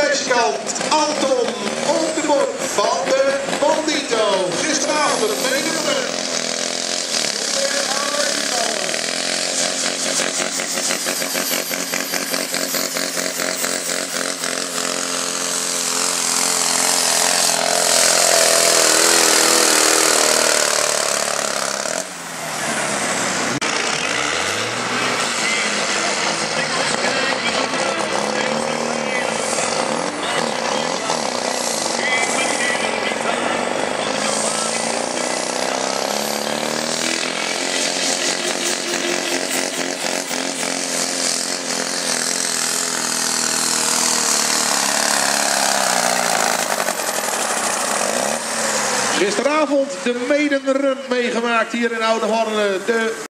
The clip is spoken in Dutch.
ijskant Anton Oldenborg van de Bandito. Gisteravond de tweede run. Gisteravond de maiden run meegemaakt hier in Oude Horne. De